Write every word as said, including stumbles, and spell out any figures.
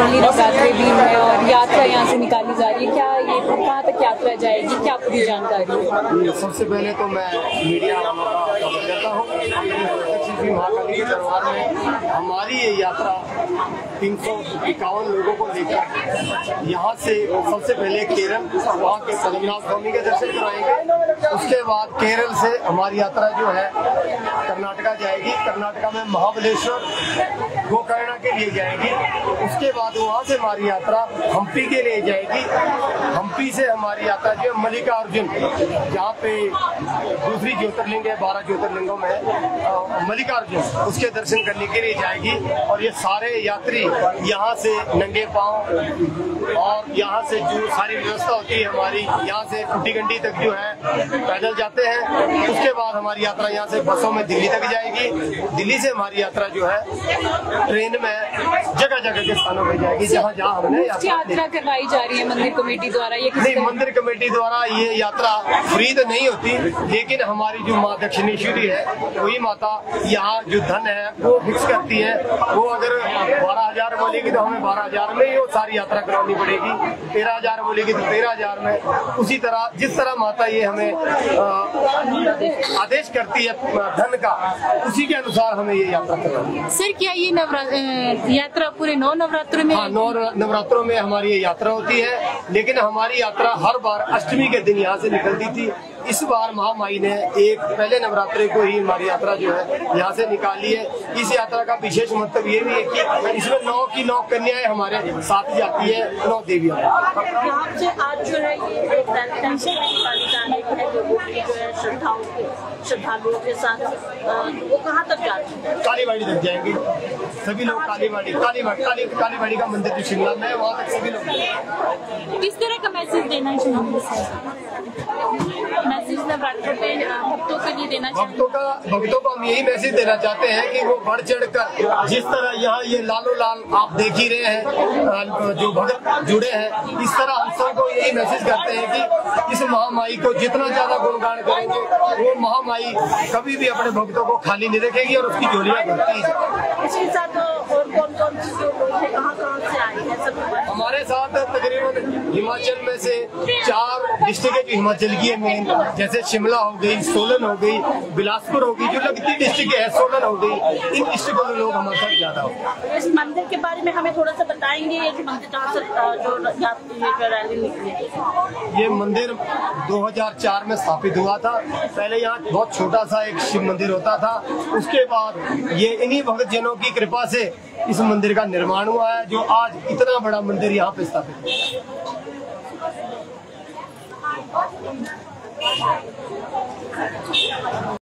पहली नवरात्रि भी है और यात्रा यहाँ से निकाली जा रही है, क्या ये कहाँ तक यात्रा जाएगी, क्या पूरी जानकारी है? सबसे पहले तो मैं मीडिया वालों का खबर देता हूँ। श्री महाकाली के दरबार में हमारी ये यात्रा तीन सौ इक्यावन लोगों को लेकर यहाँ से सबसे पहले केरल, वहाँ के पद्मनाभ स्वामी के दर्शन कराएंगे। उसके बाद केरल से हमारी यात्रा जो है कर्नाटका जाएगी। कर्नाटका में महाबलेश्वर, गोकर्ण के लिए जाएगी। उसके बाद वहाँ से हमारी यात्रा हम्पी के लिए जाएगी। हम्पी से हमारी यात्रा जो है मल्लिकार्जुन, जहाँ पे दूसरी ज्योतिर्लिंग है बारह ज्योतिर्लिंगों में मल्लिकार्जुन, उसके दर्शन करने के लिए जाएगी। और ये सारे यात्री यहाँ से नंगे पांव और यहाँ से जो सारी व्यवस्था होती है हमारी, यहाँ से कुटीगंडी तक जो है पैदल जाते हैं। उसके बाद हमारी यात्रा यहाँ से बसों में दिल्ली तक जाएगी। दिल्ली से हमारी यात्रा जो है ट्रेन में जगह जगह के स्थानों पर जाएगी, जहाँ जहाँ हमने यात्रा करवाई जा रही है मंदिर कमेटी द्वारा। ये नहीं, मंदिर कमेटी द्वारा ये यात्रा फ्री तो नहीं होती, लेकिन हमारी जो माँ दक्षिणेश्वरी है वही माता यहाँ जो धन है वो फिक्स करती है। वो अगर बारह हजार बोलेगी तो हमें बारह हजार में ही वो सारी यात्रा करानी पड़ेगी, तेरह हजार बोलेगी तो तेरह हजार में। उसी तरह जिस तरह माता ये हमें आ, आदेश करती है धन का, उसी के अनुसार हमें ये यात्रा करनी है। सर, क्या ये नवरात्र यात्रा पूरे नौ नवरात्रों में? हाँ, नौ नवरात्रों में हमारी ये यात्रा होती है, लेकिन हमारी यात्रा हर बार अष्टमी के दिन यहाँ से निकलती थी। इस बार महामाई ने एक पहले नवरात्रे को ही हमारी यात्रा जो है यहाँ से निकाली है। इस यात्रा का विशेष मतलब ये भी है कि इसमें नौ की नौ कन्याएं हमारे साथ जाती है, नौ देवियां। यहाँ से आज जो है ये श्रद्धाओं के श्रद्धालुओं के साथ वो कहाँ तक जाते हैं? कालीबाड़ी तक जाएंगे सभी लोग। कालीबाड़ी कालीबाड़ी काली कालीबाड़ी का मंदिर जो शिमला में है, वहाँ तक सभी लोग। किस तरह का मैसेज देना चाहिए? मैसेज नवरात्र पे भक्तों के लिए देना चाहिए? भक्तों का भक्तों को हम यही मैसेज देना चाहते हैं कि वो बढ़ चढ़ कर, जिस तरह यहाँ ये लालो लाल आप देख ही रहे हैं जो भक्त जुड़े हैं, इस तरह हम सबको यही मैसेज करते हैं कि इस महामाई को जितना ज्यादा गुणगान करेंगे वो महामाई कभी भी अपने भक्तों को खाली नहीं रखेगी और उसकी झोलियाँ भरती है। इसके साथ और कौन कौन से लोग हैं, कहाँ कहाँ से आए हैं? सब हमारे साथ तकरीबन हिमाचल में से चार डिस्ट्रिक्ट जो हिमाचल की है मेन, जैसे शिमला हो गई, सोलन हो गई, बिलासपुर हो गई, जो लगती डिस्ट्रिक्ट है सोलन हो गई, इन डिस्ट्रिक्टों में लोग हमारे साथ ज्यादा हो। इस मंदिर के बारे में हमें थोड़ा सा बताएंगे, ये जो मंदिर कहाँ से जो रैली निकली है? ये मंदिर दो हज़ार चार में स्थापित हुआ था। पहले यहाँ बहुत छोटा सा एक शिव मंदिर होता था। उसके बाद ये इन्हीं भक्त जनों की कृपा से इस मंदिर का निर्माण हुआ है, जो आज इतना बड़ा मंदिर यहाँ पे स्थापित है।